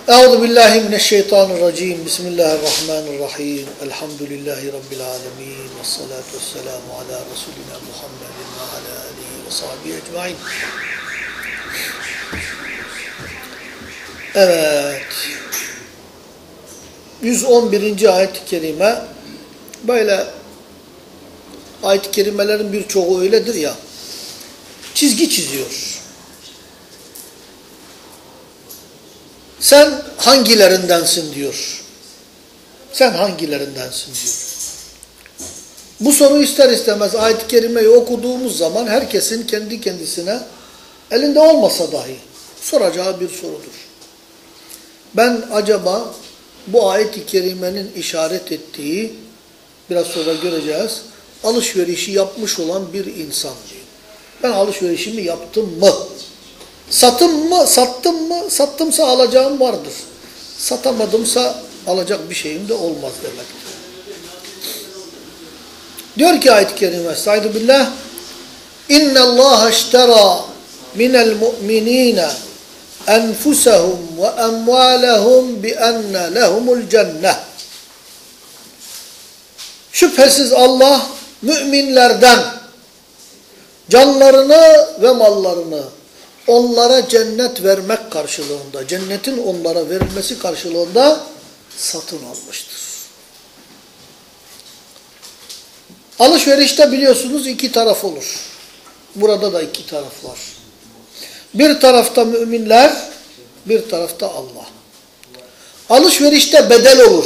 Euzu billahi mineşşeytanirracim. Bismillahirrahmanirrahim. Elhamdülillahi rabbil alamin. Ves salatu vesselamu ala resulina Muhammedin ve ala alihi ve sahbihi ecmaîn. Evet. 111. ayet-i kerime. Böyle ayet-i kerimelerin birçoğu öyledir ya. Çizgi çiziyor. Sen hangilerindensin diyor. Sen hangilerindensin diyor. Bu soru ister istemez ayet-i kerimeyi okuduğumuz zaman herkesin kendi kendisine elinde olmasa dahi soracağı bir sorudur. Ben acaba bu ayet-i kerimenin işaret ettiği, biraz sonra göreceğiz, alışverişi yapmış olan bir insan diyeyim. Ben alışverişimi yaptım mı? Sattım mı? Sattım mı? Sattımsa alacağım vardır. Satamadımsa alacak bir şeyim de olmaz demektir. Diyor ki ayet-i kerime, estaizu billah, اِنَّ اللّٰهَ اشْتَرَى مِنَ الْمُؤْمِنِينَ أَنْفُسَهُمْ وَأَمْوَالَهُمْ بِأَنَّ لَهُمُ الْجَنَّةِ. Şüphesiz Allah müminlerden canlarını ve mallarını onlara cennet vermek karşılığında, cennetin onlara verilmesi karşılığında satın almıştır. Alışverişte biliyorsunuz iki taraf olur. Burada da iki taraf var. Bir tarafta müminler, bir tarafta Allah. Alışverişte bedel olur.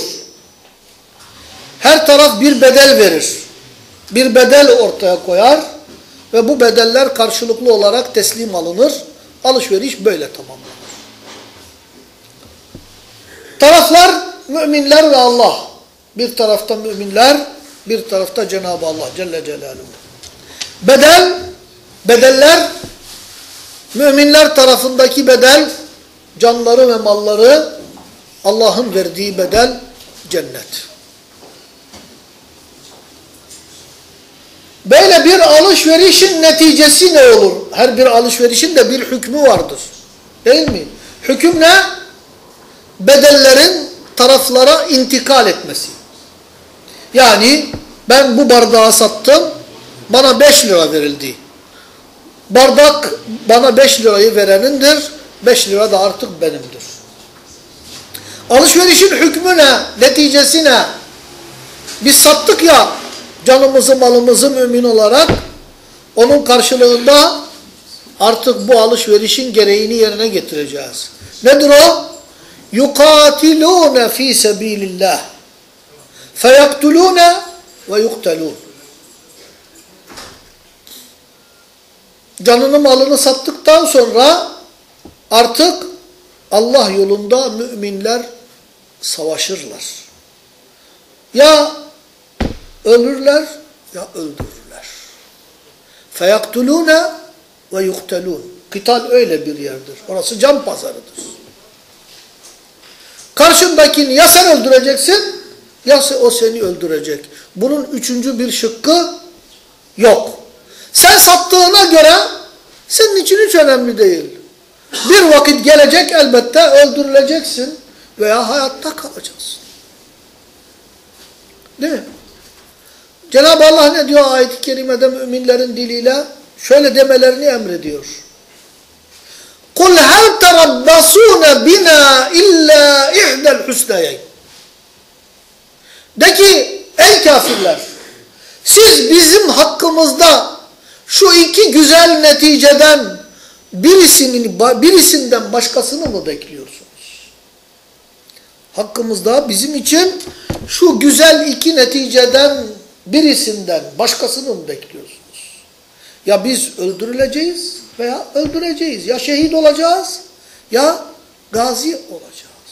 Her taraf bir bedel verir. Bir bedel ortaya koyar ve bu bedeller karşılıklı olarak teslim alınır. Alışveriş böyle tamamlanır. Taraflar müminler ve Allah. Bir tarafta müminler, bir tarafta Cenab-ı Allah Celle Celaluhu. Bedeller, müminler tarafındaki bedel, canları ve malları, Allah'ın verdiği bedel, cennet. Böyle bir alışverişin neticesi ne olur? Her bir alışverişin de bir hükmü vardır. Değil mi? Hüküm ne? Bedellerin taraflara intikal etmesi. Yani ben bu bardağı sattım, bana 5 lira verildi. Bardak bana 5 lirayı verenindir, 5 lira da artık benimdir. Alışverişin hükmü ne? Neticesi ne? Biz sattık ya, canımızı malımızı mümin olarak, onun karşılığında artık bu alışverişin gereğini yerine getireceğiz. Nedir o? يُقَاتِلُونَ ف۪ي سَب۪يلِ اللّٰهِ فَيَقْتُلُونَ وَيُقْتَلُونَ. Canını malını sattıktan sonra artık Allah yolunda müminler savaşırlar. Ya ölürler ya öldürürler. فَيَقْتُلُونَ وَيُقْتَلُونَ. Kıtal öyle bir yerdir. Orası can pazarıdır. Karşındakini ya sen öldüreceksin ya o seni öldürecek. Bunun üçüncü bir şıkkı yok. Sen sattığına göre senin için hiç önemli değil. Bir vakit gelecek elbette öldürüleceksin veya hayatta kalacaksın. Değil mi? Cenab-ı Allah ne diyor ayet-i kerimede müminlerin diliyle? Şöyle demelerini emrediyor. قُلْ هَلْ تَرَبَّصُونَ بِنَا اِلَّا اِحْدَى الْحُسْنَيَيْنِ. De ki ey kafirler, siz bizim hakkımızda şu iki güzel neticeden birisinden başkasını mı bekliyorsunuz? Hakkımızda bizim için şu güzel iki neticeden birisinden başkasını mı bekliyorsunuz? Ya biz öldürüleceğiz veya öldüreceğiz. Ya şehit olacağız ya gazi olacağız.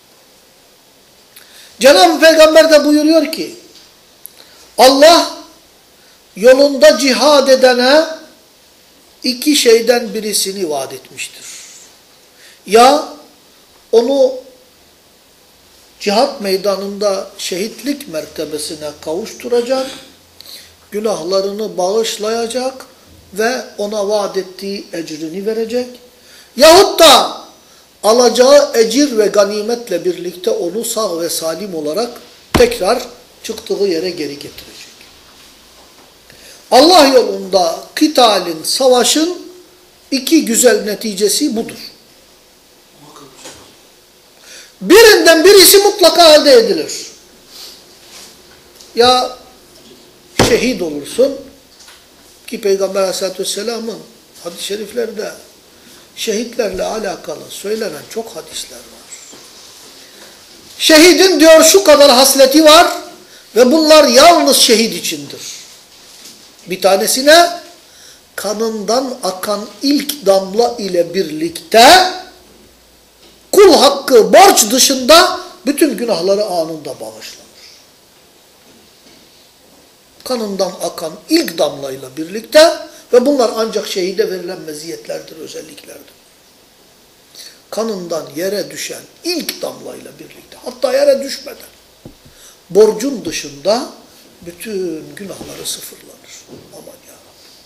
Cenab-ı Peygamber de buyuruyor ki Allah yolunda cihad edene iki şeyden birisini vaat etmiştir. Ya onu cihat meydanında şehitlik mertebesine kavuşturacak, günahlarını bağışlayacak ve ona vaat ettiği ecrini verecek. Yahut da alacağı ecir ve ganimetle birlikte onu sağ ve salim olarak tekrar çıktığı yere geri getirecek. Allah yolunda kıtalin, savaşın iki güzel neticesi budur. Birinden birisi mutlaka elde edilir. Ya şehit olursun ki Peygamber Aleyhisselatü Vesselam'ın hadis-i şeriflerde şehitlerle alakalı söylenen çok hadisler var. Şehidin diyor şu kadar hasleti var ve bunlar yalnız şehit içindir. Bir tanesine kanından akan ilk damla ile birlikte kul hakkı, borç dışında bütün günahları anında bağışlanır. Kanından akan ilk damlayla birlikte ve bunlar ancak şehide verilen meziyetlerdir, özelliklerdir. Kanından yere düşen ilk damlayla birlikte, hatta yere düşmeden, borcun dışında bütün günahları sıfırlanır. Aman ya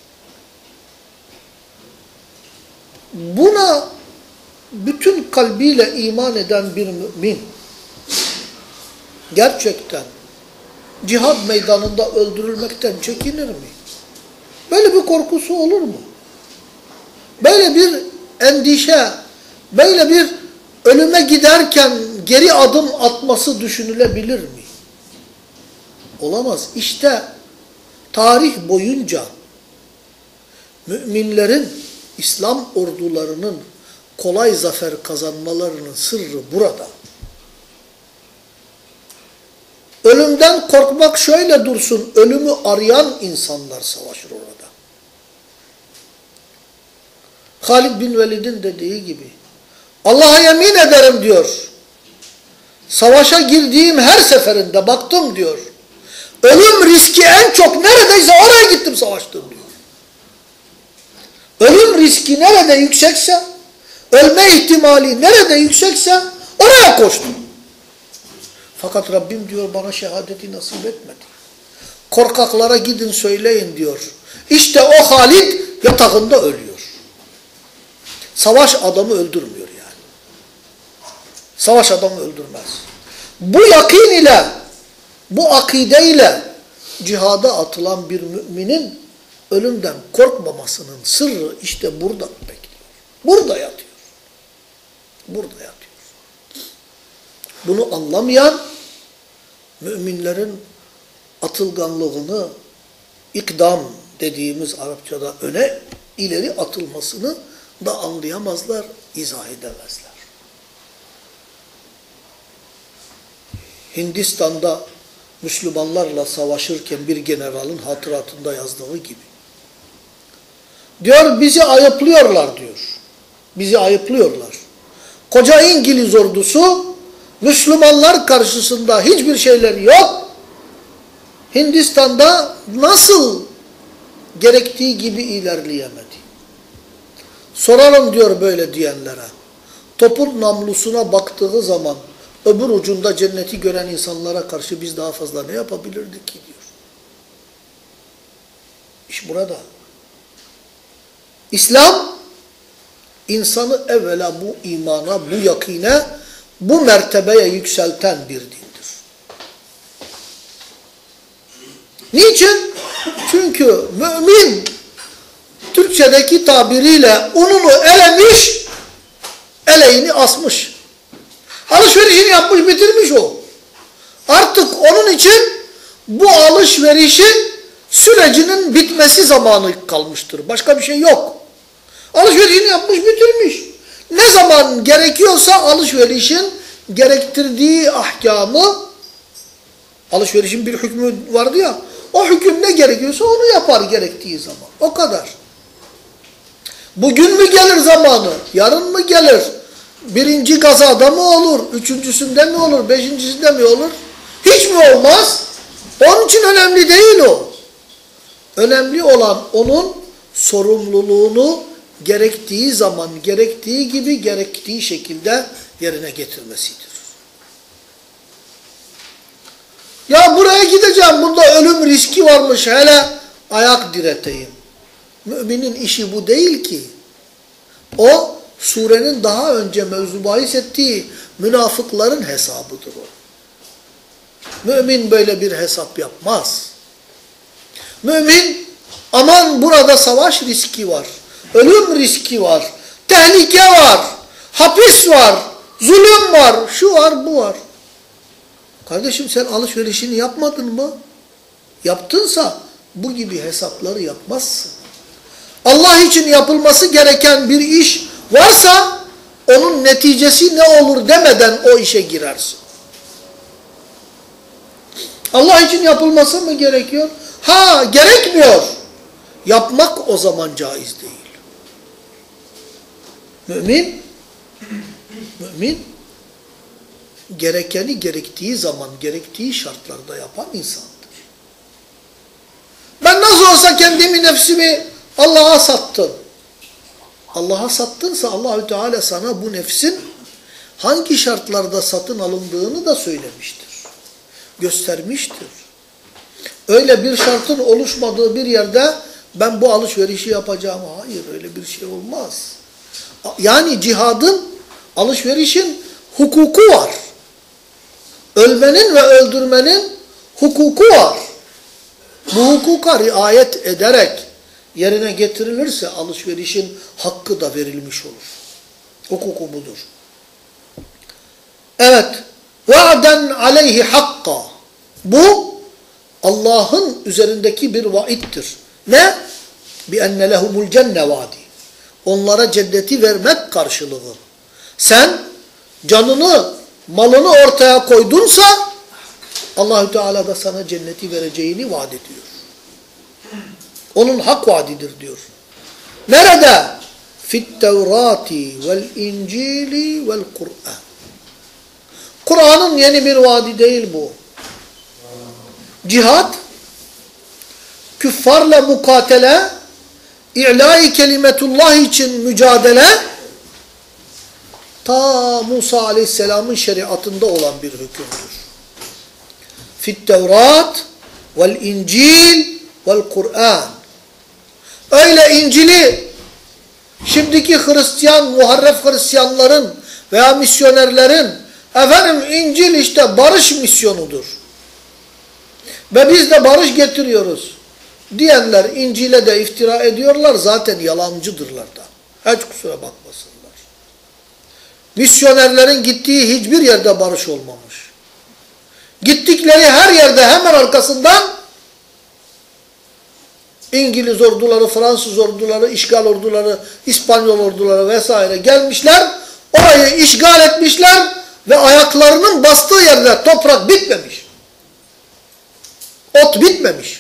Rabbi. Buna bütün kalbiyle iman eden bir mümin gerçekten cihad meydanında öldürülmekten çekinir mi? Böyle bir korkusu olur mu? Böyle bir endişe, böyle bir ölüme giderken geri adım atması düşünülebilir mi? Olamaz. İşte tarih boyunca müminlerin, İslam ordularının kolay zafer kazanmalarının sırrı burada. Ölümden korkmak şöyle dursun, ölümü arayan insanlar savaşır orada. Halid bin Velid'in dediği gibi, Allah'a yemin ederim diyor, savaşa girdiğim her seferinde baktım diyor, ölüm riski en çok neredeyse oraya gittim savaştım diyor. Ölüm riski nerede yüksekse, ölme ihtimali nerede yüksekse oraya koştum. Fakat Rabbim diyor bana şehadeti nasip etmedi. Korkaklara gidin söyleyin diyor. İşte o Halid yatağında ölüyor. Savaş adamı öldürmüyor yani. Savaş adamı öldürmez. Bu yakin ile, bu akide ile cihada atılan bir müminin ölümden korkmamasının sırrı işte burada bekliyor. Burada yatıyor. Burada yatıyor. Bunu anlamayan müminlerin atılganlığını, ikdam dediğimiz Arapçada öne ileri atılmasını da anlayamazlar, izah edemezler. Hindistan'da Müslümanlarla savaşırken bir generalin hatıratında yazdığı gibi. Diyor bizi ayıplıyorlar diyor. Bizi ayıplıyorlar. Koca İngiliz ordusu Müslümanlar karşısında hiçbir şeyleri yok. Hindistan'da nasıl gerektiği gibi ilerleyemedi. Sorarım diyor böyle diyenlere. Topun namlusuna baktığı zaman öbür ucunda cenneti gören insanlara karşı biz daha fazla ne yapabilirdik ki diyor. İş burada. İslam insanı evvela bu imana, bu yakine, bu mertebeye yükselten bir dindir. Niçin? Çünkü mümin Türkçedeki tabiriyle ununu elemiş, eleğini asmış. Alışverişini yapmış, bitirmiş o. Artık onun için bu alışverişin sürecinin bitmesi zamanı kalmıştır. Başka bir şey yok. Alışverişini yapmış, bitirmiş. Ne zaman gerekiyorsa alışverişin gerektirdiği ahkamı, alışverişin bir hükmü vardı ya, o hüküm ne gerekiyorsa onu yapar gerektiği zaman. O kadar. Bugün mü gelir zamanı, yarın mı gelir, birinci gazada mı olur, üçüncüsünde mi olur, beşincisinde mi olur, hiç mi olmaz? Onun için önemli değil o. Önemli olan onun sorumluluğunu gerektiği zaman, gerektiği gibi, gerektiği şekilde yerine getirmesidir. Ya buraya gideceğim, bunda ölüm riski varmış, hele ayak direteyim. Müminin işi bu değil ki. O surenin daha önce mevzu bahis ettiği münafıkların hesabıdır o. Mümin böyle bir hesap yapmaz. Mümin, aman burada savaş riski var, ölüm riski var, tehlike var, hapis var, zulüm var, şu var, bu var. Kardeşim sen alışverişini yapmadın mı? Yaptınsa bu gibi hesapları yapmazsın. Allah için yapılması gereken bir iş varsa onun neticesi ne olur demeden o işe girersin. Allah için yapılması mı gerekiyor? Ha, gerekmiyor. Yapmak o zaman caiz değil. Mümin gerekeni gerektiği zaman, gerektiği şartlarda yapan insandır. Ben nasıl olsa kendimi, nefsimi Allah'a sattım. Allah'a sattınsa Allahü Teala sana bu nefsin hangi şartlarda satın alındığını da söylemiştir. Göstermiştir. Öyle bir şartın oluşmadığı bir yerde ben bu alışverişi yapacağım. Hayır, öyle bir şey olmaz. Yani cihadın, alışverişin hukuku var. Ölmenin ve öldürmenin hukuku var. Bu hukuka riayet ederek yerine getirilirse alışverişin hakkı da verilmiş olur. Hukuku budur. Evet. وَعْدًا عَلَيْهِ حَقًّا. Bu Allah'ın üzerindeki bir vaittir. Ne? بِأَنَّ لَهُمُ الْجَنَّ vaadi. Onlara cenneti vermek karşılığı. Sen canını, malını ortaya koydunsa Allahü Teala da sana cenneti vereceğini vaat ediyor. Onun hak vaadidir diyor. Nerede? فِالتَّوْرَاتِ وَالْاِنْجِيلِ وَالْقُرْآنِ. Kur'an'ın yeni bir vaadi değil bu. Cihad, küffarla mukatele, i'lâ-i kelimetullah için mücadele, ta Musa Aleyhisselam'ın şeriatında olan bir hükümdür. Fi't-Tevrat vel-İncil vel-Kur'an. Öyle İncil'i şimdiki Hristiyan, muharref Hristiyanların veya misyonerlerin efendim İncil işte barış misyonudur ve biz de barış getiriyoruz diyenler İncil'e de iftira ediyorlar, zaten yalancıdırlar da. Hiç kusura bakmasınlar. Misyonerlerin gittiği hiçbir yerde barış olmamış. Gittikleri her yerde hemen arkasından İngiliz orduları, Fransız orduları, işgal orduları, İspanyol orduları vesaire gelmişler, orayı işgal etmişler ve ayaklarının bastığı yerde toprak bitmemiş. Ot bitmemiş.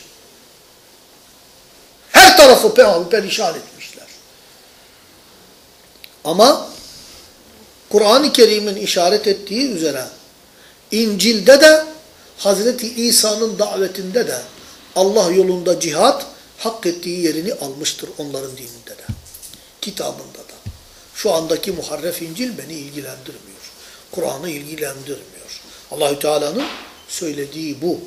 Her tarafı perişan etmişler. Ama Kur'an-ı Kerim'in işaret ettiği üzere İncil'de de Hazreti İsa'nın davetinde de Allah yolunda cihat hak ettiği yerini almıştır onların dininde de. Kitabında da. Şu andaki muharref İncil beni ilgilendirmiyor. Kur'an'ı ilgilendirmiyor. Allahü Teala'nın söylediği bu.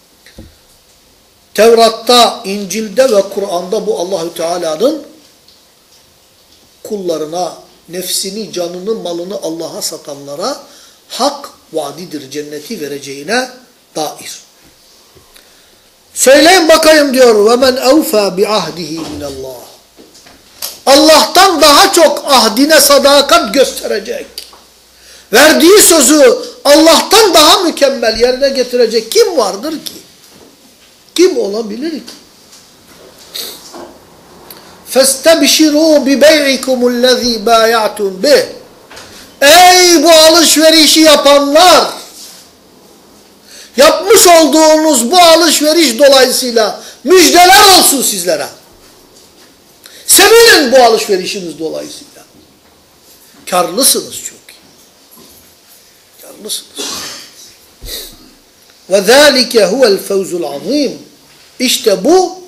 Tevrat'ta, İncil'de ve Kur'an'da bu Allahü Teala'nın kullarına, nefsini, canını, malını Allah'a satanlara hak vaadidir, cenneti vereceğine dair. Söyleyin bakayım diyor. وَمَنْ اَوْفَى بِعَهْدِهِ مِنَ اللّٰهِ. Allah'tan daha çok ahdine sadakat gösterecek. Verdiği sözü Allah'tan daha mükemmel yerine getirecek kim vardır ki? Kim olabilir ki? فَاسْتَبْشِرُوا بِبَيْعِكُمُ الَّذ۪ي بَايَعْتُمْ بِهِ. Ey bu alışverişi yapanlar! Yapmış olduğunuz bu alışveriş dolayısıyla müjdeler olsun sizlere. Sevinin bu alışverişiniz dolayısıyla. Karlısınız çünkü. Karlısınız. وَذَٰلِكَ هُوَ الْفَوْزُ الْعَظِيمُ. İşte bu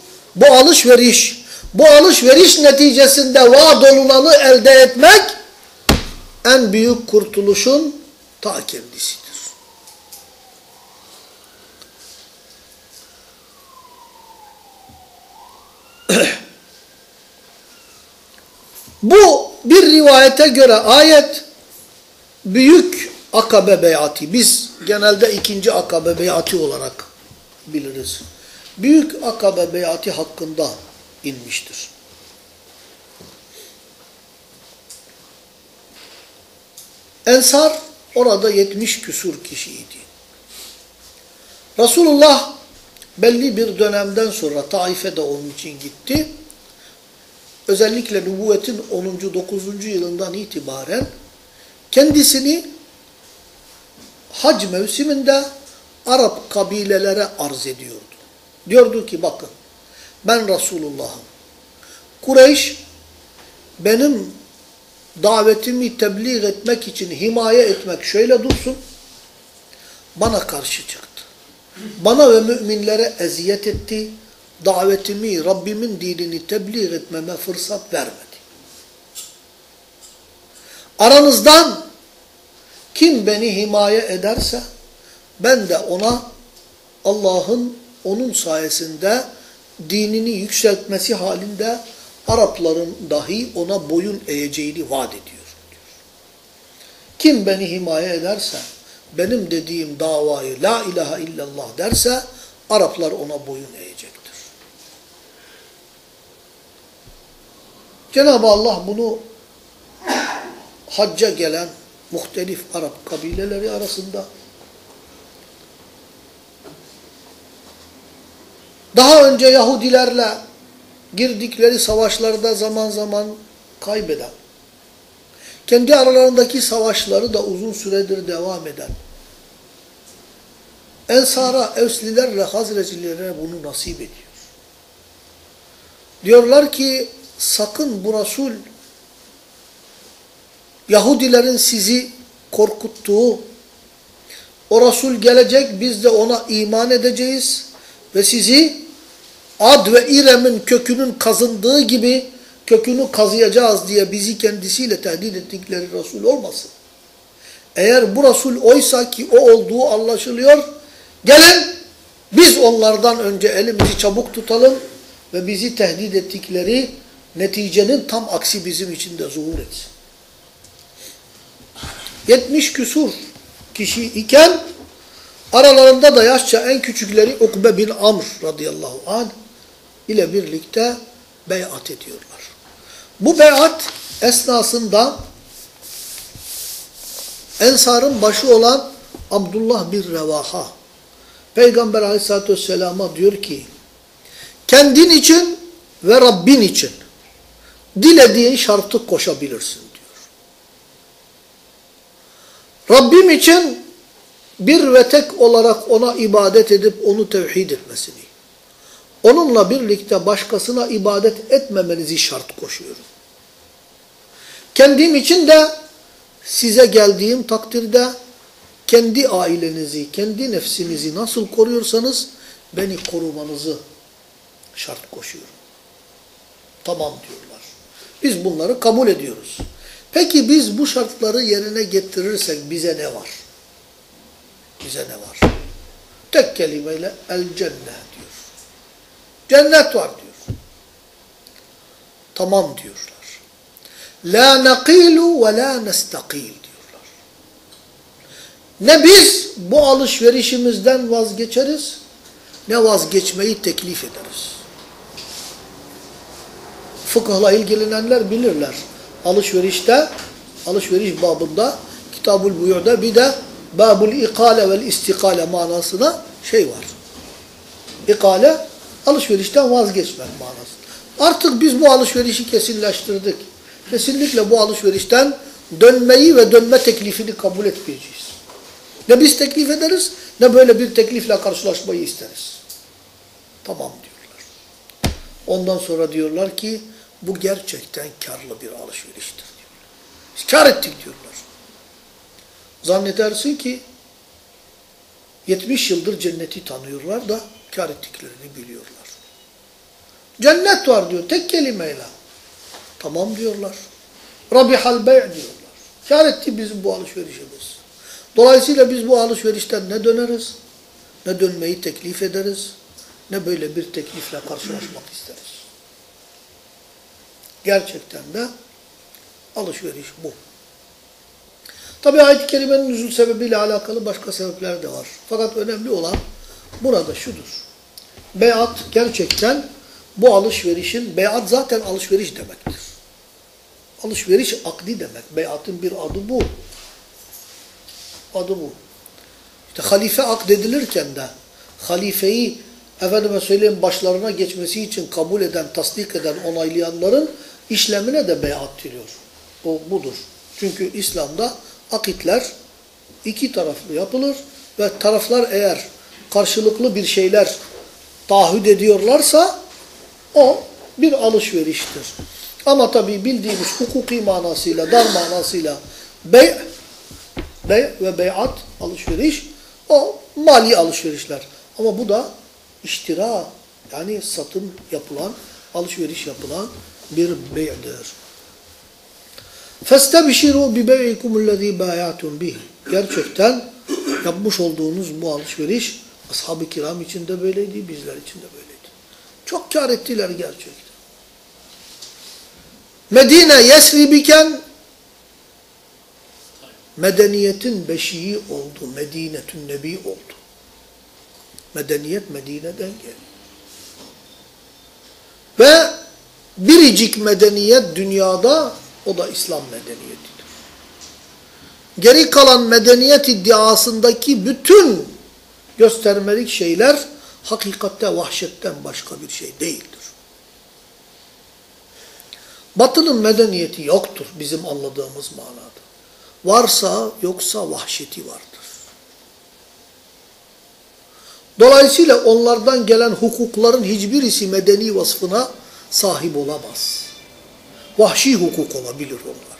alışveriş neticesinde vaad olunanı elde etmek en büyük kurtuluşun ta kendisidir. Bu bir bir rivayete göre ayet büyük Akabe beyati. Biz genelde ikinci Akabe beyati olarak biliriz. Büyük Akabe beyati hakkında inmiştir. Ensar orada 70 küsur kişiydi. Resulullah belli bir dönemden sonra Taif'e de onun için gitti. Özellikle nübüvvetin 10. 9. yılından itibaren kendisini hac mevsiminde Arap kabilelere arz ediyordu. Diyordu ki bakın ben Resulullah'ım. Kureyş benim davetimi tebliğ etmek için himaye etmek şöyle dursun. Bana karşı çıktı. Bana ve müminlere eziyet etti. Davetimi, Rabbimin dinini tebliğ etmeme fırsat vermedi. Aranızdan kim beni himaye ederse ben de ona Allah'ın onun sayesinde dinini yükseltmesi halinde Arapların dahi ona boyun eğeceğini vaat ediyor. Kim beni himaye ederse, benim dediğim davayı la ilahe illallah derse Araplar ona boyun eğecektir. Cenab-ı Allah bunu hacca gelen muhtelif Arap kabileleri arasında daha önce Yahudilerle girdikleri savaşlarda zaman zaman kaybeden, kendi aralarındaki savaşları da uzun süredir devam eden, Ensar'a, Evslilerle, Hazrecilere bunu nasip ediyor. Diyorlar ki sakın bu Resul Yahudilerin sizi korkuttuğu, o Resul gelecek biz de ona iman edeceğiz ve sizi Ad ve İrem'in kökünün kazındığı gibi kökünü kazıyacağız diye bizi kendisiyle tehdit ettikleri Resul olmasın. Eğer bu Resul oysa ki o olduğu anlaşılıyor, gelin biz onlardan önce elimizi çabuk tutalım ve bizi tehdit ettikleri neticenin tam aksi bizim için de zuhur etsin. 70 küsur kişi iken aralarında da yaşça en küçükleri Ukbe bin Amr radıyallahu anh ile birlikte beyat ediyorlar. Bu beyat esnasında Ensar'ın başı olan Abdullah bin Revaha Peygamber aleyhissalatü vesselam'a diyor ki kendin için ve Rabbin için dilediğin şartı koşabilirsin diyor. Rabbim için bir ve tek olarak ona ibadet edip onu tevhid etmesini, onunla birlikte başkasına ibadet etmemenizi şart koşuyorum. Kendim için de size geldiğim takdirde kendi ailenizi, kendi nefsinizi nasıl koruyorsanız beni korumanızı şart koşuyorum. Tamam diyorlar. Biz bunları kabul ediyoruz. Peki biz bu şartları yerine getirirsek bize ne var? Bize ne var? Tek kelimeyle el cennet diyor. Cennet var diyor. Tamam diyorlar. La naqilu ve la nestakil diyorlar. Ne biz bu alışverişimizden vazgeçeriz, ne vazgeçmeyi teklif ederiz. Fıkıhla ilgilenenler bilirler. Alışveriş babında, Kitab-ül Buyu'da bir de Babul ikale vel istikale manasına şey var. İkale, alışverişten vazgeçmek manası. Artık biz bu alışverişi kesinleştirdik. Kesinlikle bu alışverişten dönmeyi ve dönme teklifini kabul etmeyeceğiz. Ne biz teklif ederiz, ne böyle bir teklifle karşılaşmayı isteriz. Tamam diyorlar. Ondan sonra diyorlar ki, bu gerçekten karlı bir alışveriştir diyorlar. Biz kar ettik diyorlar. Zannedersin ki 70 yıldır cenneti tanıyorlar da kar ettiklerini biliyorlar. Cennet var diyor tek kelimeyle. Tamam diyorlar. Rabihal bey' diyorlar. Kar etti bizim bu alışverişimiz. Dolayısıyla biz bu alışverişten ne döneriz, ne dönmeyi teklif ederiz, ne böyle bir teklifle karşılaşmak isteriz. Gerçekten de Alışveriş bu. Tabi ayet-i kerimenin nüzul sebebiyle alakalı başka sebepler de var. Fakat önemli olan burada şudur. Beyat gerçekten bu alışverişin, beyat zaten alışveriş demektir. Alışveriş akdi demek. Beyatın bir adı bu. Adı bu. İşte halife akdedilirken de halifeyi efendime söyleyeyim başlarına geçmesi için kabul eden, tasdik eden, onaylayanların işlemine de beyat deniyor. O budur. Çünkü İslam'da akitler iki taraflı yapılır ve taraflar eğer karşılıklı bir şeyler taahhüt ediyorlarsa o bir alışveriştir. Ama tabi bildiğimiz hukuki manasıyla, dar manasıyla bey ve beyat alışveriş o mali alışverişler. Ama bu da iştira yani satın yapılan, alışveriş yapılan bir bey'dir. فَاسْتَبْشِرُوا بِبَيْعِكُمُ الَّذ۪ي بَايَعْتُمْ بِهِ Gerçekten yapmış olduğunuz bu alışveriş ashab-ı kiram için de böyleydi, bizler için de böyleydi. Çok kâr ettiler gerçekten. Medine Yesrib'iken medeniyetin beşiği oldu, Medinetün Nebi oldu. Medeniyet Medine'den geldi. Ve biricik medeniyet dünyada o da İslam medeniyetidir. Geri kalan medeniyet iddiasındaki bütün göstermelik şeyler hakikatte vahşetten başka bir şey değildir. Batının medeniyeti yoktur bizim anladığımız manada. Varsa yoksa vahşeti vardır. Dolayısıyla onlardan gelen hukukların hiçbirisi medeni vasfına sahip olamaz. Vahşi hukuk olabilir onlar.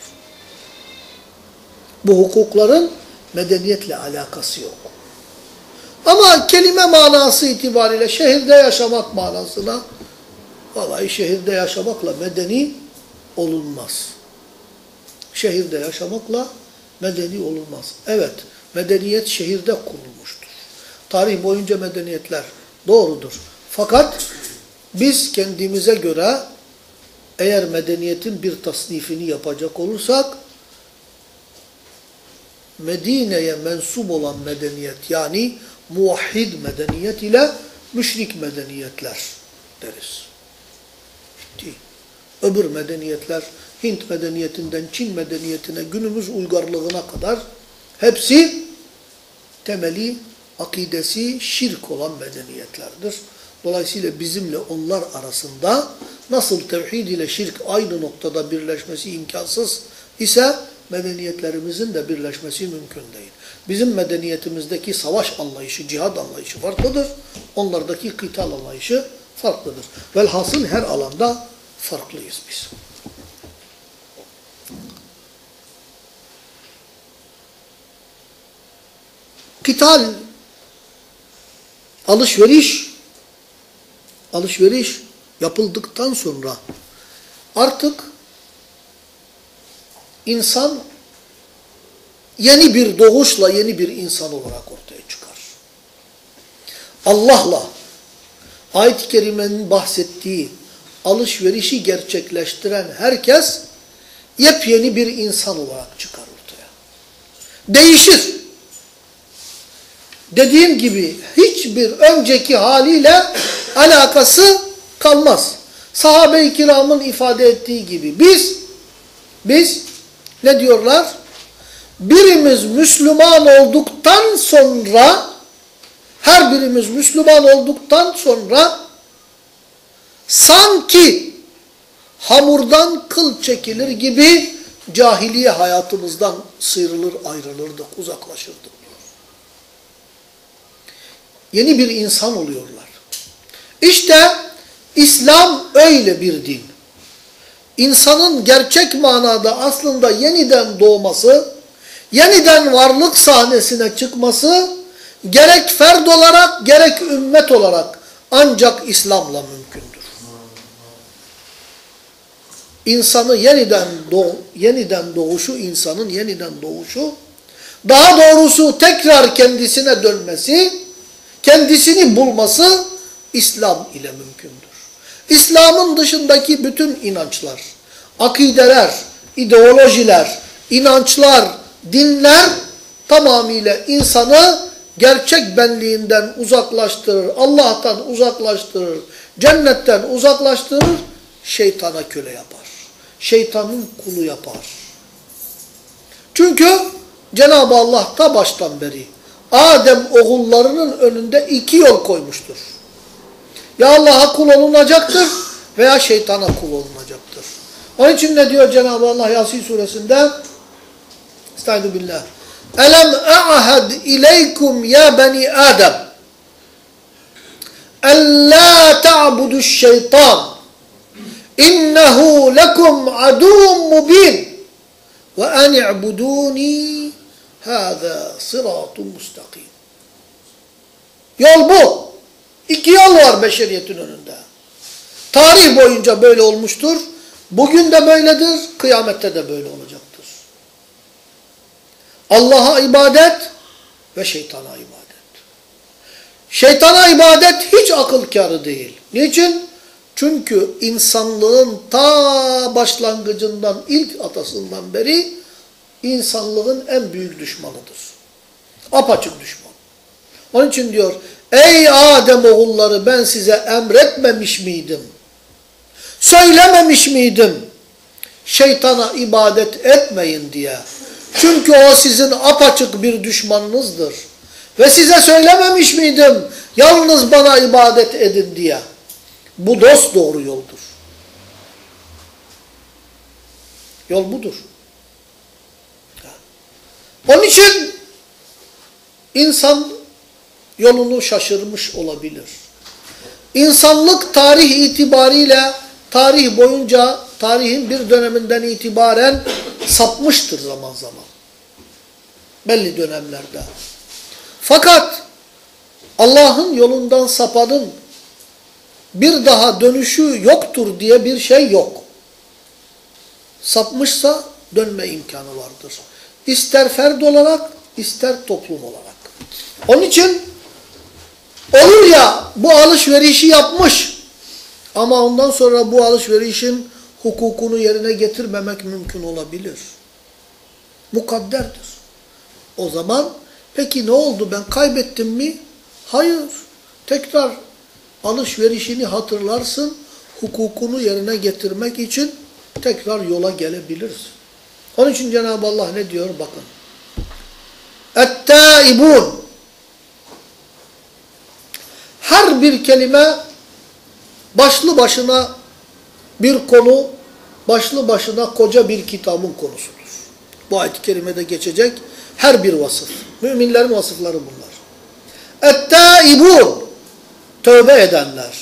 Bu hukukların medeniyetle alakası yok. Ama kelime manası itibariyle şehirde yaşamak manasına vallahi şehirde yaşamakla medeni olunmaz. Şehirde yaşamakla medeni olunmaz. Evet, medeniyet şehirde kurulmuştur. Tarih boyunca medeniyetler doğrudur. Fakat biz kendimize göre eğer medeniyetin bir tasnifini yapacak olursak Medine'ye mensup olan medeniyet yani muvahhid medeniyet ile müşrik medeniyetler deriz. Bitti. Öbür medeniyetler Hint medeniyetinden Çin medeniyetine günümüz uygarlığına kadar hepsi temeli, akidesi şirk olan medeniyetlerdir. Dolayısıyla bizimle onlar arasında nasıl tevhid ile şirk aynı noktada birleşmesi imkansız ise medeniyetlerimizin de birleşmesi mümkün değil. Bizim medeniyetimizdeki savaş anlayışı, cihad anlayışı farklıdır. Onlardaki kıtal anlayışı farklıdır. Velhasıl her alanda farklıyız biz. Kıtal, alışveriş yapıldıktan sonra artık insan yeni bir doğuşla yeni bir insan olarak ortaya çıkar. Allah'la ayet-i kerimenin bahsettiği alışverişi gerçekleştiren herkes yepyeni bir insan olarak çıkar ortaya. Değişir. Dediğim gibi hiçbir önceki haliyle alakası kalmaz. Sahabe-i kiramın ifade ettiği gibi biz ne diyorlar? Birimiz Müslüman olduktan sonra her birimiz Müslüman olduktan sonra sanki hamurdan kıl çekilir gibi cahiliye hayatımızdan sıyrılır, ayrılırdık, uzaklaşırdık. Yeni bir insan oluyorlar. İşte İslam öyle bir din. İnsanın gerçek manada aslında yeniden doğması, yeniden varlık sahnesine çıkması gerek ferd olarak gerek ümmet olarak ancak İslam'la mümkündür. İnsanı yeniden doğuşu, insanın yeniden doğuşu, daha doğrusu tekrar kendisine dönmesi, kendisini bulması İslam ile mümkündür. İslam'ın dışındaki bütün inançlar, akideler, ideolojiler, inançlar, dinler tamamıyla insanı gerçek benliğinden uzaklaştırır, Allah'tan uzaklaştırır, cennetten uzaklaştırır, şeytana köle yapar. Şeytanın kulu yapar. Çünkü Cenab-ı Allah ta baştan beri Adem oğullarının önünde iki yol koymuştur. Ya Allah'a kul olunacaktır veya şeytana kul olunacaktır. Onun için ne diyor Cenab-ı Allah Yasin suresinde? Estaizu billah. Elem a'had ileykum ya beni Adem ellâ ta'buduş şeytan innehu lekum aduvun mubin ve en i'budûni hâzâ sıratun mustakim. Yol bu. İki yol var beşeriyetin önünde. Tarih boyunca böyle olmuştur. Bugün de böyledir, kıyamette de böyle olacaktır. Allah'a ibadet ve şeytana ibadet. Şeytana ibadet hiç akıl kârı değil. Niçin? Çünkü insanlığın ta başlangıcından, ilk atasından beri insanlığın en büyük düşmanıdır. Apaçık düşman. Onun için diyor, ey Adem oğulları ben size emretmemiş miydim? Söylememiş miydim? Şeytana ibadet etmeyin diye. Çünkü o sizin apaçık bir düşmanınızdır. Ve size söylememiş miydim? Yalnız bana ibadet edin diye. Bu dosdoğru yoldur. Yol budur. Onun için insan yolunu şaşırmış olabilir. İnsanlık tarih itibariyle tarih boyunca tarihin bir döneminden itibaren sapmıştır zaman zaman. Belli dönemlerde. Fakat Allah'ın yolundan sapanın bir daha dönüşü yoktur diye bir şey yok. Sapmışsa dönme imkanı vardır. İster ferd olarak, ister toplum olarak. Onun için olur ya bu alışverişi yapmış ama ondan sonra bu alışverişin hukukunu yerine getirmemek mümkün olabilir. Mukadderdir. O zaman peki ne oldu, ben kaybettim mi? Hayır. Tekrar alışverişini hatırlarsın, hukukunu yerine getirmek için tekrar yola gelebilirsin. Onun için Cenab-ı Allah ne diyor? Bakın. Et-tâibûn. Her bir kelime başlı başına bir konu, başlı başına koca bir kitabın konusudur. Bu ayet-i kerimede geçecek her bir vasıf. Müminlerin vasıfları bunlar. Et-tâibûn. Tövbe edenler.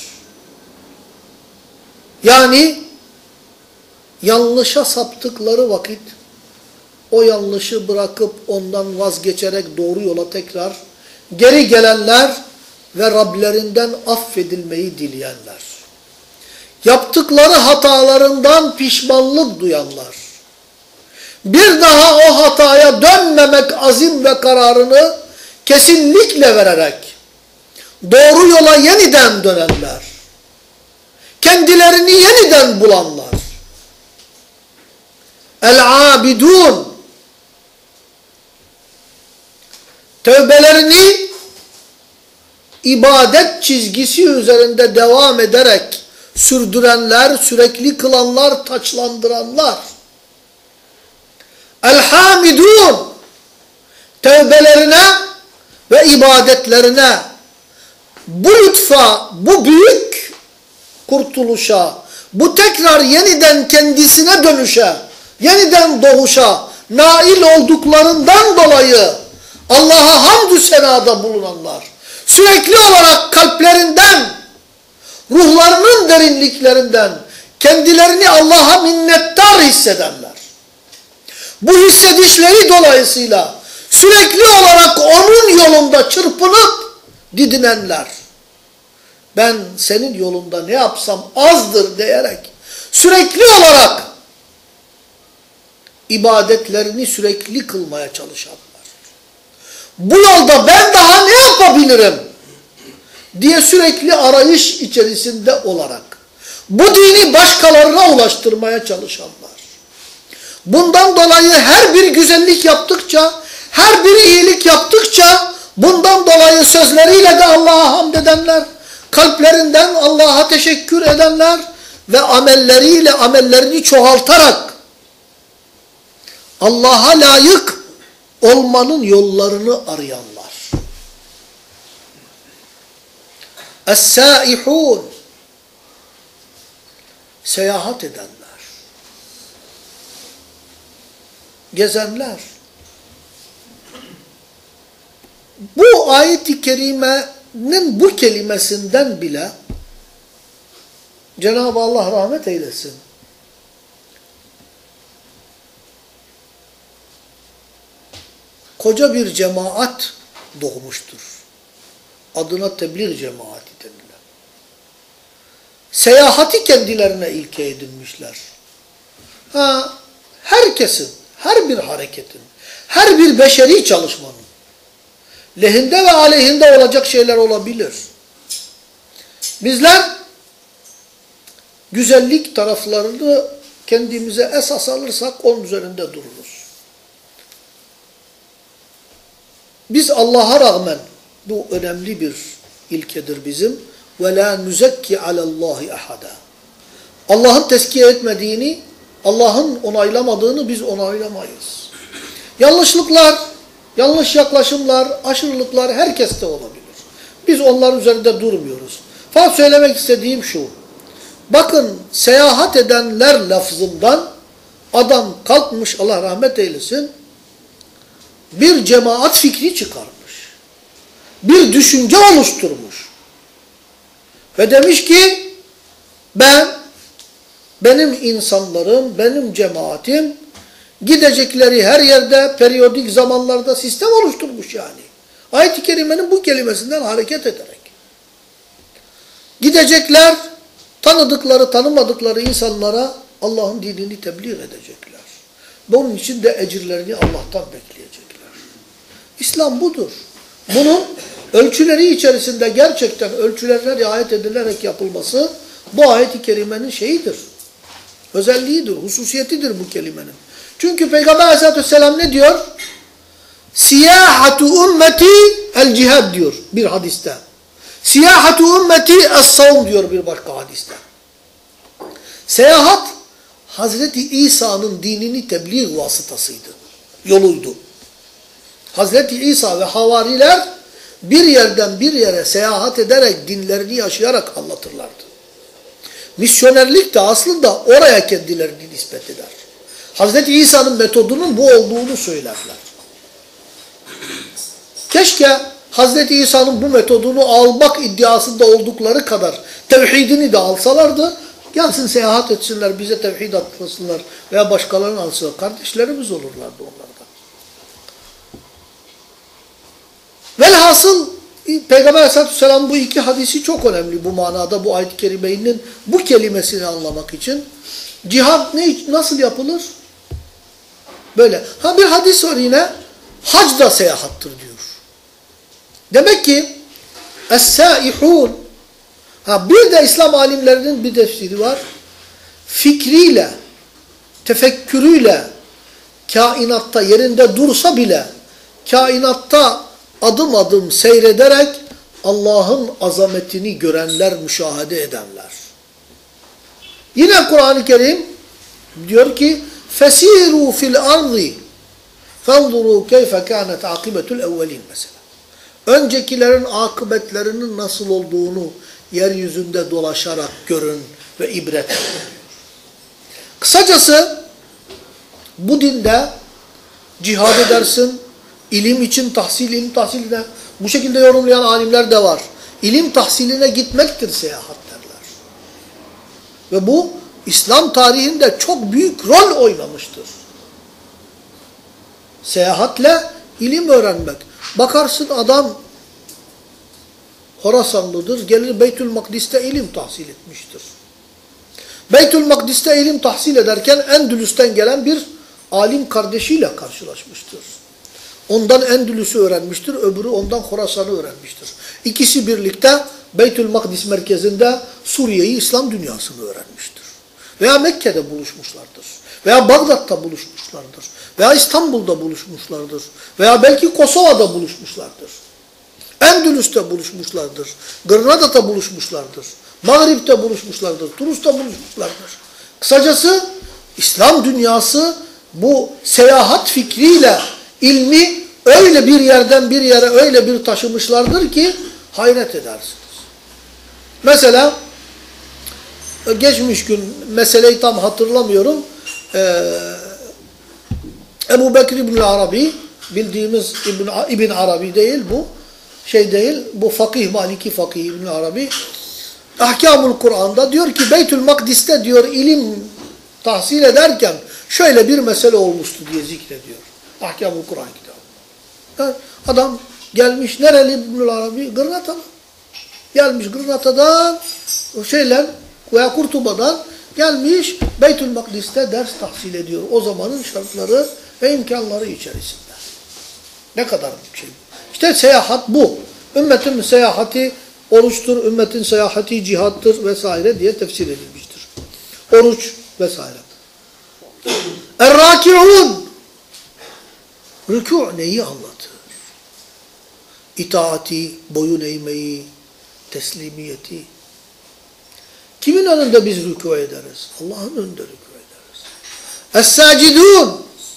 Yani yanlışa saptıkları vakit o yanlışı bırakıp ondan vazgeçerek doğru yola tekrar geri gelenler ve Rablerinden affedilmeyi dileyenler. Yaptıkları hatalarından pişmanlık duyanlar. Bir daha o hataya dönmemek azim ve kararını kesinlikle vererek doğru yola yeniden dönenler. Kendilerini yeniden bulanlar. El-abidun. Tövbelerini ibadet çizgisi üzerinde devam ederek sürdürenler, sürekli kılanlar, taçlandıranlar. El-hamidun. Tövbelerine ve ibadetlerine bu lütfa, bu büyük kurtuluşa, bu tekrar yeniden kendisine dönüşe, yeniden doğuşa nail olduklarından dolayı Allah'a hamdü senada bulunanlar, sürekli olarak kalplerinden, ruhlarının derinliklerinden kendilerini Allah'a minnettar hissedenler, bu hissedişleri dolayısıyla sürekli olarak onun yolunda çırpınıp didinenler, ben senin yolunda ne yapsam azdır diyerek sürekli olarak ibadetlerini sürekli kılmaya çalışanlar. Bu yolda ben daha ne yapabilirim diye sürekli arayış içerisinde olarak bu dini başkalarına ulaştırmaya çalışanlar. Bundan dolayı her bir güzellik yaptıkça, her bir iyilik yaptıkça, bundan dolayı sözleriyle de Allah'a hamd edenler, kalplerinden Allah'a teşekkür edenler ve amelleriyle amellerini çoğaltarak Allah'a layık olmanın yollarını arayanlar. Es-sâihûn, seyahat edenler, gezenler. Bu ayet-i kerimenin bu kelimesinden bile Cenab-ı Allah rahmet eylesin. Koca bir cemaat doğmuştur. Adına tebliğ cemaati denilen. Seyahati kendilerine ilke edinmişler. Herkesin, her bir hareketin, her bir beşeri çalışmanın lehinde ve aleyhinde olacak şeyler olabilir. Bizler güzellik taraflarını kendimize esas alırsak onun üzerinde dururuz. Biz Allah'a rağmen, bu önemli bir ilkedir bizim. وَلَا نُزَكِّ عَلَى اللّٰهِ أَحَدًا. Allah'ın tezkiye etmediğini, Allah'ın onaylamadığını biz onaylamayız. Yanlışlıklar, yanlış yaklaşımlar, aşırılıklar herkeste olabilir. Biz onların üzerinde durmuyoruz. Fakat söylemek istediğim şu. Bakın, seyahat edenler lafzından adam kalkmış, Allah rahmet eylesin, bir cemaat fikri çıkarmış. Bir düşünce oluşturmuş. Ve demiş ki, benim insanlarım, benim cemaatim gidecekleri her yerde, periyodik zamanlarda sistem oluşturmuş yani. Ayet-i Kerime'nin bu kelimesinden hareket ederek. Gidecekler, tanıdıkları, tanımadıkları insanlara Allah'ın dinini tebliğ edecekler. Bunun için de ecirlerini Allah'tan bekleyecekler. İslam budur. Bunun ölçüleri içerisinde gerçekten ölçülerine riayet edilerek yapılması bu ayet-i kerimenin şeyidir. Özelliğidir, hususiyetidir bu kelimenin. Çünkü Peygamber Aleyhisselatü Vesselam ne diyor? Siyahatu ümmeti el cihad diyor bir hadiste. Siyahatu ümmeti es-savm diyor bir başka hadiste. Seyahat Hazreti İsa'nın dinini tebliğ vasıtasıydı, yoluydu. Hazreti İsa ve havariler bir yerden bir yere seyahat ederek dinlerini yaşayarak anlatırlardı. Misyonerlik de aslında oraya kendilerini nispet eder. Hazreti İsa'nın metodunun bu olduğunu söylerler. Keşke Hazreti İsa'nın bu metodunu almak iddiasında oldukları kadar tevhidini de alsalardı, gelsin seyahat etsinler, bize tevhid atlasınlar veya başkalarını alsınlar. Kardeşlerimiz olurlardı onlardan. Velhasıl Peygamber Aleyhisselatü Vesselam bu iki hadisi çok önemli bu manada, bu ayet-i kerimenin bu kelimesini anlamak için. Cihad nasıl yapılır? Böyle. Bir hadis var yine, hac da seyahattır diyor. Demek ki es-sâihûn, bir de İslam alimlerinin bir tefsiri var. Fikriyle, tefekkürüyle kainatta yerinde dursa bile kainatta adım adım seyrederek Allah'ın azametini görenler, müşahede edenler. Yine Kur'an-ı Kerim diyor ki فَسِيرُوا فِي الْأَرْضِ فَانْظُرُوا كَيْفَ كَانَتْ عَقِبَةُ الْاَوَّلِينَ mesela. Öncekilerin akıbetlerinin nasıl olduğunu yeryüzünde dolaşarak görün ve ibret edin. Kısacası bu dinde cihad edersin, ilim için tahsil, ilim tahsiline bu şekilde yorumlayan alimler de var. İlim tahsiline gitmektir seyahat derler. Ve bu İslam tarihinde çok büyük rol oynamıştır. Seyahatle ilim öğrenmek. Bakarsın adam Horasanlıdır, gelir Beytül Makdis'te ilim tahsil etmiştir. Beytül Makdis'te ilim tahsil ederken Endülüs'ten gelen bir alim kardeşiyle karşılaşmıştır. Ondan Endülüs'ü öğrenmiştir, öbürü ondan Horasan'ı öğrenmiştir. İkisi birlikte Beytül Makdis merkezinde Suriye'yi, İslam dünyasını öğrenmiştir. Veya Mekke'de buluşmuşlardır. Veya Bağdat'ta buluşmuşlardır. Veya İstanbul'da buluşmuşlardır. Veya belki Kosova'da buluşmuşlardır. Endülüs'te buluşmuşlardır. Granada'da buluşmuşlardır. Mağrib'te buluşmuşlardır. Tunus'ta buluşmuşlardır. Kısacası İslam dünyası bu seyahat fikriyle ilmi öyle bir yerden bir yere öyle bir taşımışlardır ki hayret edersiniz. Mesela geçmiş gün meseleyi tam hatırlamıyorum. Ebu Bekir İbn Arabi, bildiğimiz İbn Arabi değil bu. Şey değil, bu fakih, Maliki fakih İbn Arabi. Ahkamul Kur'an'da diyor ki Beytül Makdis'te diyor ilim tahsil ederken şöyle bir mesele olmuştu diye zikrediyor. Ahkamul Kur'an kitabı. Adam gelmiş, nereli İbn Arabi? Gırnatalı. Gelmiş Gırnata'dan veya Kurtuba'dan gelmiş Beytül Makdis'te ders tahsil ediyor. O zamanın şartları ve imkanları içerisinde. Ne kadar bir şey. İşte seyahat bu. Ümmetin seyahati oruçtur, ümmetin seyahati cihattır vesaire diye tefsir edilmiştir. Oruç vesaire. Er-Raki'un. Rükû neyi anlatır? İtaati, boyun eğmeyi, teslimiyeti. Kimin önünde biz rükû ederiz? Allah'ın önünde rükû ederiz. Es-Sacidûn.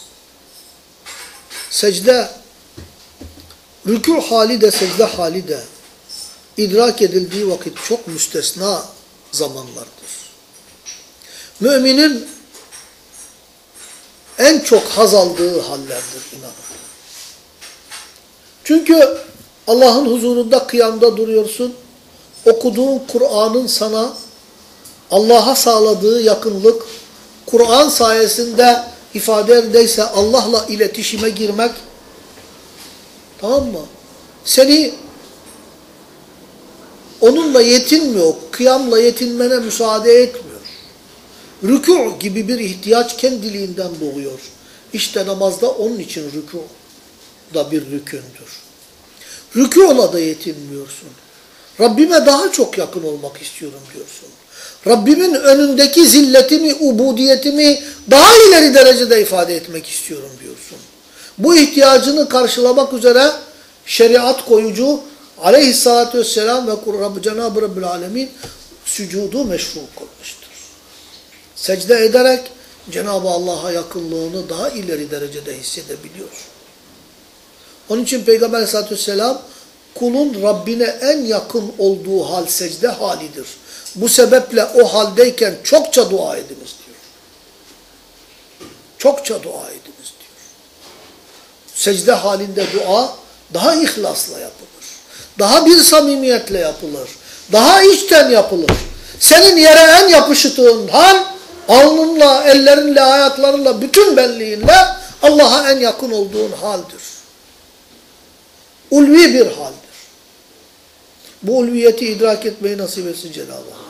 Secde. Rükû hali de secde hali de idrak edildiği vakit çok müstesna zamanlardır. Müminin en çok haz aldığı hallerdir inanın. Çünkü Allah'ın huzurunda kıyamda duruyorsun. Okuduğun Kur'an'ın sana Allah'a sağladığı yakınlık, Kur'an sayesinde ifade edildiyse Allah'la iletişime girmek, tamam mı? Seni onunla yetinmiyor, kıyamla yetinmene müsaade etmiyor. Rükû gibi bir ihtiyaç kendiliğinden doğuyor. İşte namazda onun için rükû da bir rükündür. Rükûla da yetinmiyorsun. Rabbime daha çok yakın olmak istiyorum diyorsun. Rabbimin önündeki zilletimi, ubudiyetimi daha ileri derecede ifade etmek istiyorum diyorsun. Bu ihtiyacını karşılamak üzere şeriat koyucu aleyhissalatü vesselam ve Cenab-ı Rabbül Alemin sücudu meşru kılmıştır. Secde ederek Cenab-ı Allah'a yakınlığını daha ileri derecede hissedebiliyor. Onun için Peygamber aleyhissalatü vesselam kulun Rabbine en yakın olduğu hal secde halidir. Bu sebeple o haldeyken çokça dua ediniz diyor. Çokça dua ediniz diyor. Secde halinde dua daha ihlasla yapılır. Daha bir samimiyetle yapılır. Daha içten yapılır. Senin yere en yapıştığın hal, alnınla, ellerinle, ayaklarınla, bütün benliğinle Allah'a en yakın olduğun haldir. Ulvi bir haldir. Bu ulviyeti idrak etmeyi nasip etsin Cenab-ı Hak.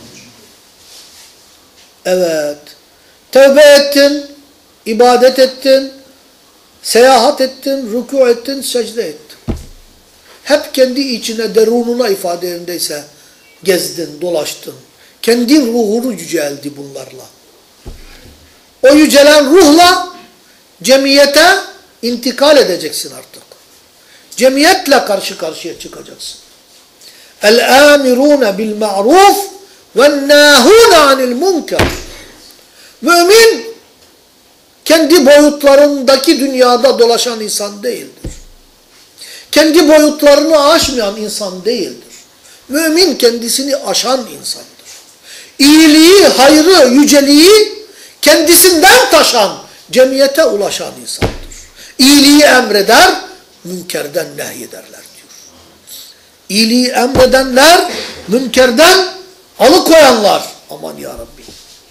Evet. Tevbe ettin, ibadet ettin, seyahat ettin, rükû ettin, secde ettin. Hep kendi içine, derununa ifade yerindeyse gezdin, dolaştın. Kendi ruhunu yüceldi bunlarla. O yücelen ruhla cemiyete intikal edeceksin artık. Cemiyetle karşı karşıya çıkacaksın. El-âmirûne bil-ma'rûf ve-nâhûne anil-munkar. Mümin kendi boyutlarındaki dünyada dolaşan insan değildir. Kendi boyutlarını aşmayan insan değildir. Mümin kendisini aşan insandır. İyiliği, hayrı, yüceliği kendisinden taşan, cemiyete ulaşan insandır. İyiliği emreder, münkerden nehyederler diyor. İyiliği emredenler, münkerden alıkoyanlar. Aman ya Rabbi.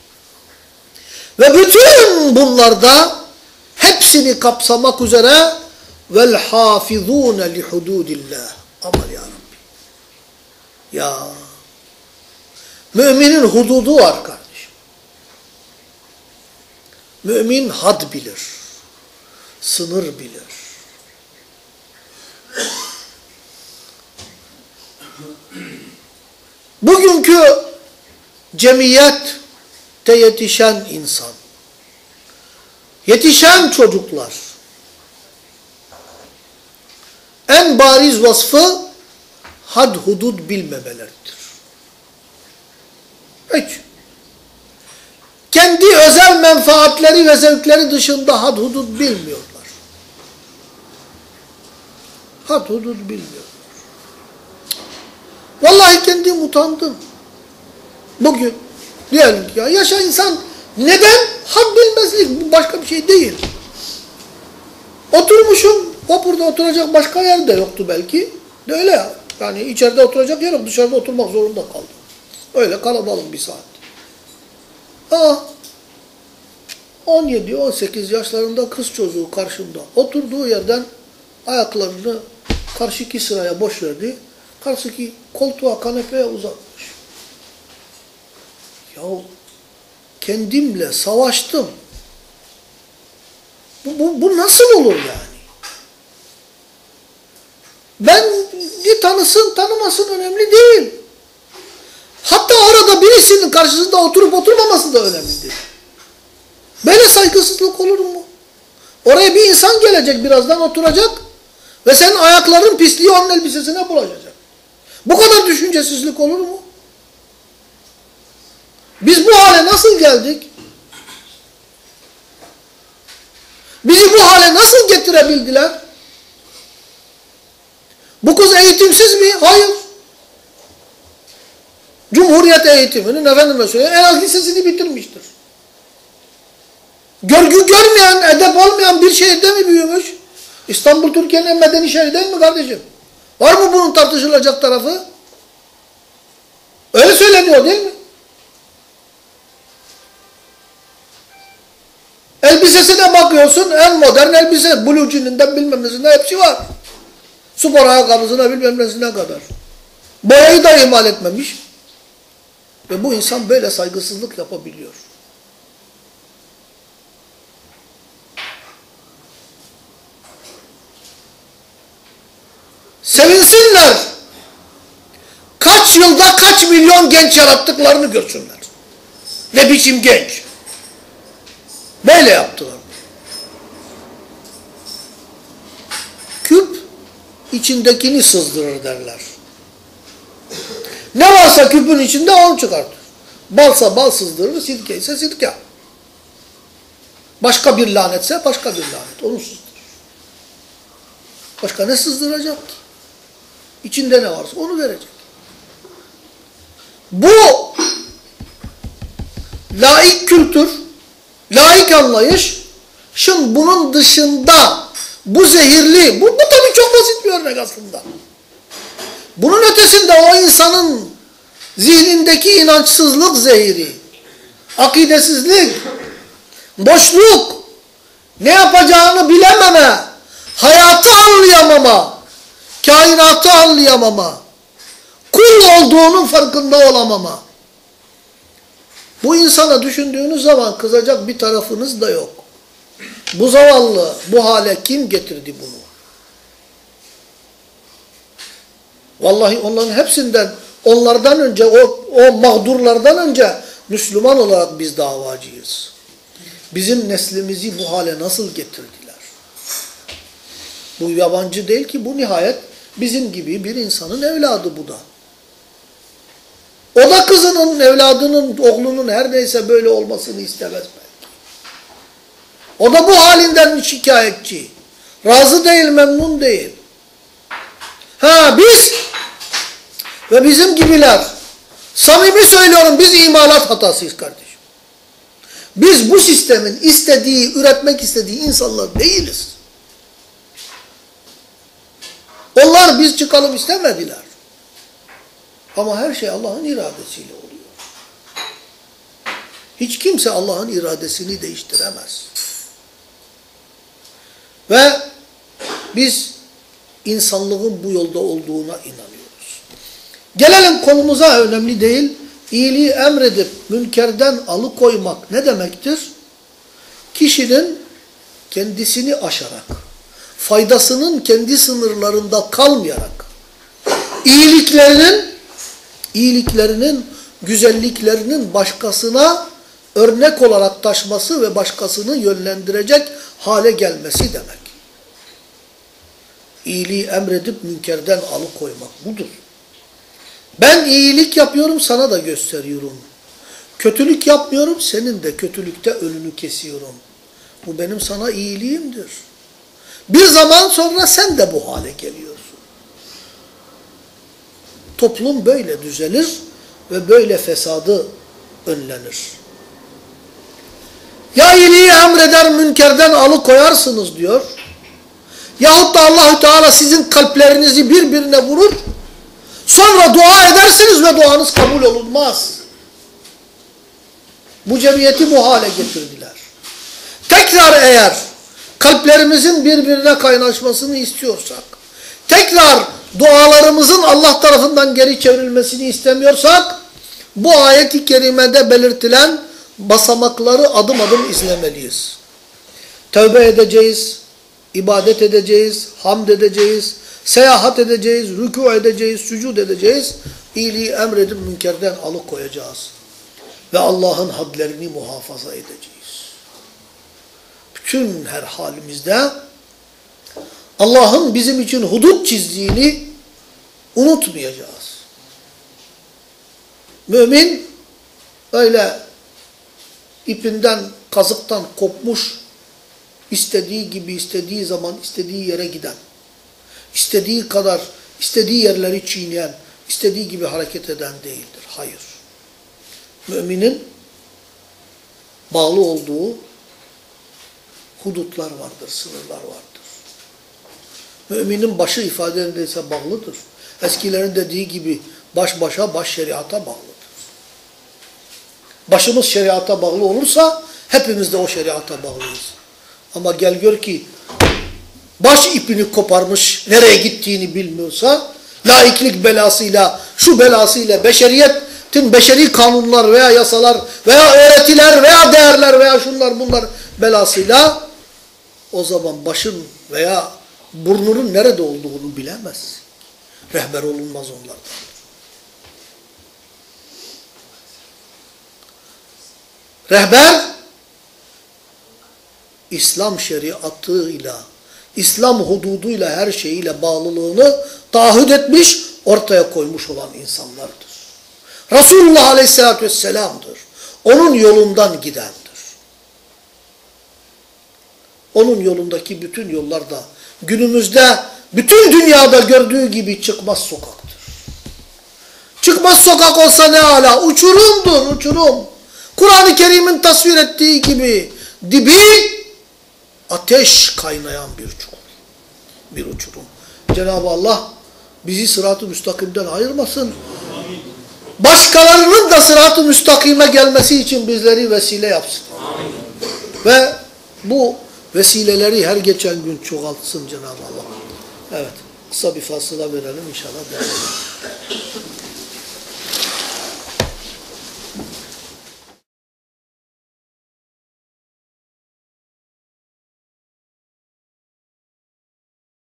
Ve bütün bunlarda hepsini kapsamak üzere vel hafizûne li hududillah. Aman ya Rabbi. Ya. Müminin hududu var kardeşim. Mümin had bilir. Sınır bilir. Bugünkü cemiyet yetişen insan, yetişen çocuklar en bariz vasfı had hudud bilmemeleridir. Hiç. Kendi özel menfaatleri ve zevkleri dışında had hudud bilmiyorlar. Had hudud bilmiyorlar. Vallahi kendim utandım. Bugün diyelim ki ya yaşa insan neden? Had bilmezlik. Bu başka bir şey değil. Oturmuşum. Vapurda oturacak başka yer de yoktu belki. De öyle ya. Yani içeride oturacak yer yok. Dışarıda oturmak zorunda kaldım. Öyle kalabalık bir saat. 17-18 yaşlarında kız çocuğu karşımda. Oturduğu yerden ayaklarını karşıki sıraya boş verdi. Karşıki koltuğa, kanepeye uzatmış. Yahu kendimle savaştım. Bu nasıl olur yani? Beni tanısın, tanımasın önemli değil. Hatta orada birisinin karşısında oturup oturmaması da önemli değil. Böyle saygısızlık olur mu? Oraya bir insan gelecek, birazdan oturacak ve senin ayakların pisliği onun elbisesine bulaşacak. Bu kadar düşüncesizlik olur mu? Biz bu hale nasıl geldik? Bizi bu hale nasıl getirebildiler? Bu kız eğitimsiz mi? Hayır. Cumhuriyet eğitiminin efendime söyleyeyim en az lisesini bitirmiştir. Görgü görmeyen, edep olmayan bir şehirde mi büyümüş? İstanbul Türkiye'nin en medeni şehri değil mi kardeşim? Var mı bunun tartışılacak tarafı? Öyle söyleniyor değil mi? Elbisesine bakıyorsun, en modern elbise. Blue jean'inden bilmem nesine hepsi var. Spor ayakkabısına bilmem nesine kadar. Boyayı da ihmal etmemiş. Ve bu insan böyle saygısızlık yapabiliyor. Sevinsinler. Kaç yılda kaç milyon genç yarattıklarını görsünler. Ne biçim genç. Böyle yaptılar. Küp içindekini sızdırır derler. Ne varsa küpün içinde onu çıkartır. Balsa bal sızdırır, sirke ise sirke. Başka bir lanetse başka bir lanet. Onu sızdırır. Başka ne sızdıracak ki? İçinde ne varsa onu verecek. Bu laik kültür, laik anlayış, şimdi bunun dışında bu zehirli, bu tabii çok basit bir örnek aslında. Bunun ötesinde o insanın zihnindeki inançsızlık zehiri, akidesizlik, boşluk, ne yapacağını bilememe, hayatı anlayamama, kainatı anlayamama, kul olduğunun farkında olamama. Bu insana düşündüğünüz zaman kızacak bir tarafınız da yok. Bu zavallı, bu hale kim getirdi bunu? Vallahi onların hepsinden, onlardan önce, o mağdurlardan önce Müslüman olarak biz davacıyız. Bizim neslimizi bu hale nasıl getirdiler? Bu yabancı değil ki, bu nihayet bizim gibi bir insanın evladı bu da. O da kızının, evladının, oğlunun her neyse böyle olmasını istemez belki. O da bu halinden şikayetçi. Razı değil, memnun değil. Biz ve bizim gibiler, samimi söylüyorum, biz imalat hatasıyız kardeşim. Biz bu sistemin istediği, üretmek istediği insanlar değiliz. Onlar biz çıkalım istemediler. Ama her şey Allah'ın iradesiyle oluyor. Hiç kimse Allah'ın iradesini değiştiremez. Ve biz insanlığın bu yolda olduğuna inanıyoruz. Gelelim konumuza, önemli değil. İyiliği emredip münkerden alıkoymak ne demektir? Kişinin kendisini aşarak, faydasının kendi sınırlarında kalmayarak, iyiliklerinin, güzelliklerinin başkasına örnek olarak taşması ve başkasını yönlendirecek hale gelmesi demek. İyiliği emredip münkerden alıkoymak budur. Ben iyilik yapıyorum, sana da gösteriyorum. Kötülük yapmıyorum, senin de kötülükte önünü kesiyorum. Bu benim sana iyiliğimdir. Bir zaman sonra sen de bu hale geliyorsun. Toplum böyle düzelir ve böyle fesadı önlenir. Ya iyiliği emreder, münkerden alıkoyarsınız diyor. Yahut da Allah-u Teala sizin kalplerinizi birbirine vurur. Sonra dua edersiniz ve duanız kabul olunmaz. Bu cemiyeti bu hale getirdiler. Tekrar eğer kalplerimizin birbirine kaynaşmasını istiyorsak, tekrar dualarımızın Allah tarafından geri çevrilmesini istemiyorsak, bu ayet-i kerimede belirtilen basamakları adım adım izlemeliyiz. Tövbe edeceğiz, ibadet edeceğiz, hamd edeceğiz, seyahat edeceğiz, rükû edeceğiz, sücud edeceğiz, iyiliği emredip münkerden alıkoyacağız. Ve Allah'ın hadlerini muhafaza edeceğiz. Bütün her halimizde Allah'ın bizim için hudut çizdiğini unutmayacağız. Mümin öyle ipinden, kazıktan kopmuş, istediği gibi, istediği zaman, istediği yere giden, istediği kadar, istediği yerleri çiğneyen, istediği gibi hareket eden değildir. Hayır. Müminin bağlı olduğu hudutlar vardır, sınırlar vardır. Müminin başı ifadelerinde ise bağlıdır. Eskilerin dediği gibi baş başa, baş şeriata bağlıdır. Başımız şeriata bağlı olursa hepimiz de o şeriata bağlıyız. Ama gel gör ki baş ipini koparmış, nereye gittiğini bilmiyorsa, laiklik belasıyla, şu belasıyla, beşeriyetin beşeri kanunlar veya yasalar veya öğretiler veya değerler veya şunlar bunlar belasıyla, o zaman başın veya burnunun nerede olduğunu bilemez. Rehber olunmaz onlardan. Rehber, İslam şeriatıyla, İslam hududuyla, her şeyiyle bağlılığını taahhüt etmiş, ortaya koymuş olan insanlardır. Resulullah Aleyhisselatü Vesselam'dır. Onun yolundan gidendir. Onun yolundaki bütün yollarda günümüzde bütün dünyada gördüğü gibi çıkmaz sokaktır. Çıkmaz sokak olsa ne ala? Uçurumdur, uçurum. Kur'an-ı Kerim'in tasvir ettiği gibi dibi ateş kaynayan bir çukur, bir uçurum. Cenab-ı Allah bizi sırat-ı müstakimden ayırmasın. Başkalarının da sırat-ı müstakime gelmesi için bizleri vesile yapsın. Ve bu vesileleri her geçen gün çoğaltsın Cenab-ı Allah. Evet, kısa bir fasıla verelim inşallah.